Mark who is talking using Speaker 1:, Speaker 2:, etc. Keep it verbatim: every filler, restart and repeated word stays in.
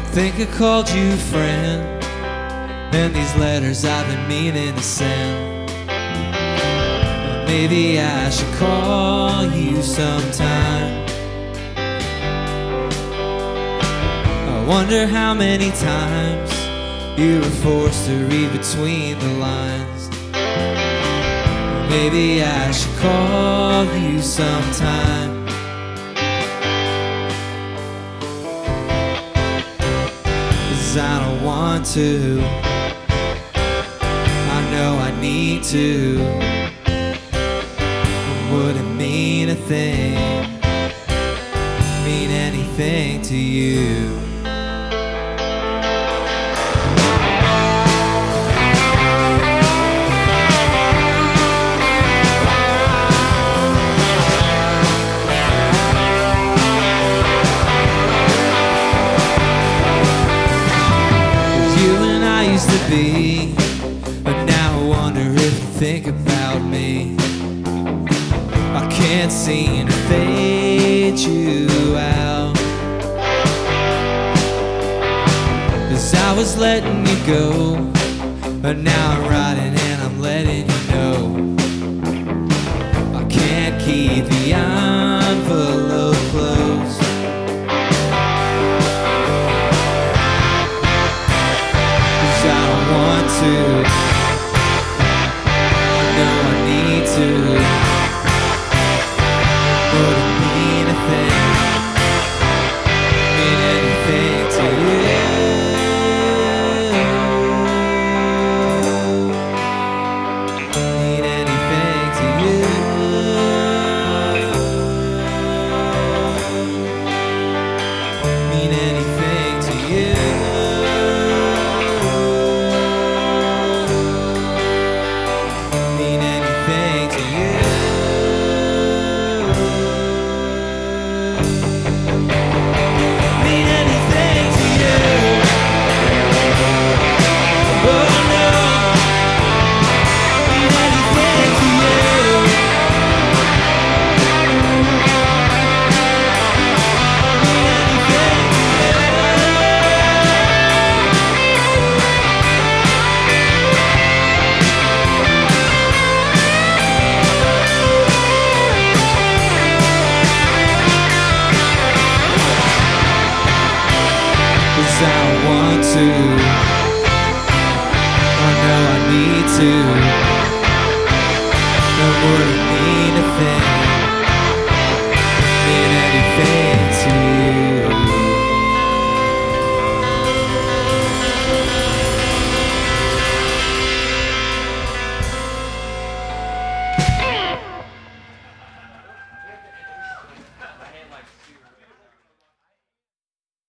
Speaker 1: think I called you friend, and these letters I've been meaning to send. But maybe I should call you sometime. I wonder how many times you were forced to read between the lines. Maybe I should call you sometime. 'Cause I don't want to, I know I need to. It wouldn't mean a thing, mean anything to you. To be, but now I wonder if you think about me. I can't seem to fade you out, 'cause I was letting you go, but now I'm riding and I'm letting you know I can't keep the envelope closed. To, I know I need to. Wouldn't mean a thing, mean anything to you. Mean anything to you. Mean anything to you. I want to, I know I need to. That wouldn't mean a thing.